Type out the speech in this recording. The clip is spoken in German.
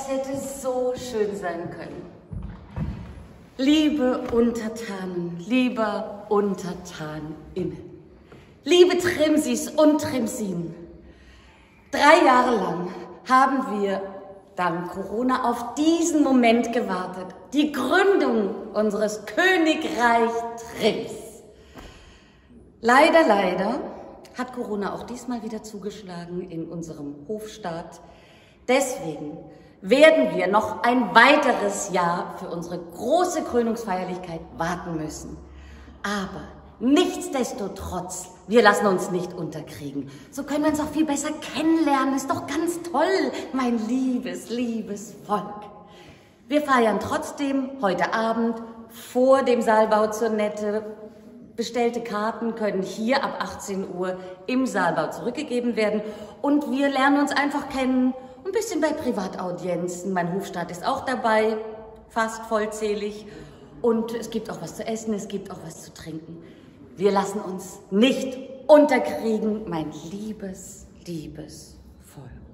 Es hätte so schön sein können. Liebe Untertanen, lieber Untertaninnen, liebe Trimsis und Trimsinen, 3 Jahre lang haben wir dank Corona auf diesen Moment gewartet, die Gründung unseres Königreich Trims. Leider hat Corona auch diesmal wieder zugeschlagen in unserem Hofstaat. Deswegen werden wir noch ein weiteres Jahr für unsere große Krönungsfeierlichkeit warten müssen. Aber nichtsdestotrotz, wir lassen uns nicht unterkriegen. So können wir uns auch viel besser kennenlernen. Ist doch ganz toll, mein liebes Volk. Wir feiern trotzdem heute Abend vor dem Saalbau zur Nette. Bestellte Karten können hier ab 18 Uhr im Saalbau zurückgegeben werden. Und wir lernen uns einfach kennen. Ein bisschen bei Privataudienzen. Mein Hofstaat ist auch dabei, fast vollzählig. Und es gibt auch was zu essen, es gibt auch was zu trinken. Wir lassen uns nicht unterkriegen, mein liebes Volk.